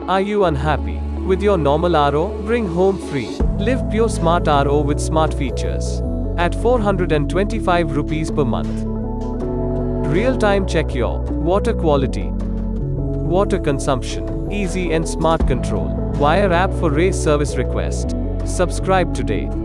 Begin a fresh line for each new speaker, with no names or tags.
Are you unhappy with your normal RO? Bring home free. Live Pure Smart RO with smart features at 425 rupees per month. Real-time check your water quality, water consumption, easy and smart control via app for race service request. Subscribe today.